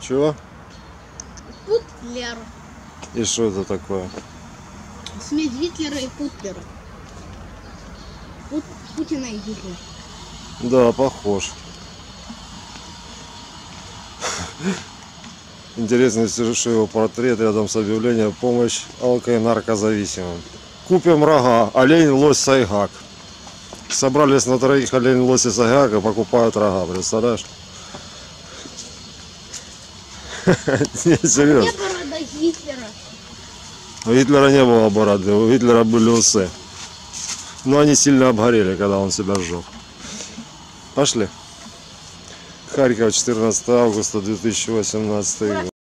Чего? Путлер. И что это такое? Смесь Гитлера и Путлера. Путина и Гитлера. Да, похож. Интересно, что его портрет рядом с объявлением «Помощь алко- и наркозависимым». Купим рога, олень, лось, сайгак. Собрались на троих олень, лось и сайгак и покупают рога, представляешь? Не, Где серьезно. борода Гитлера? У Гитлера не было бороды, у Гитлера были усы. Но они сильно обгорели, когда он себя сжег. Пошли. Харьков, 14 августа 2018 год.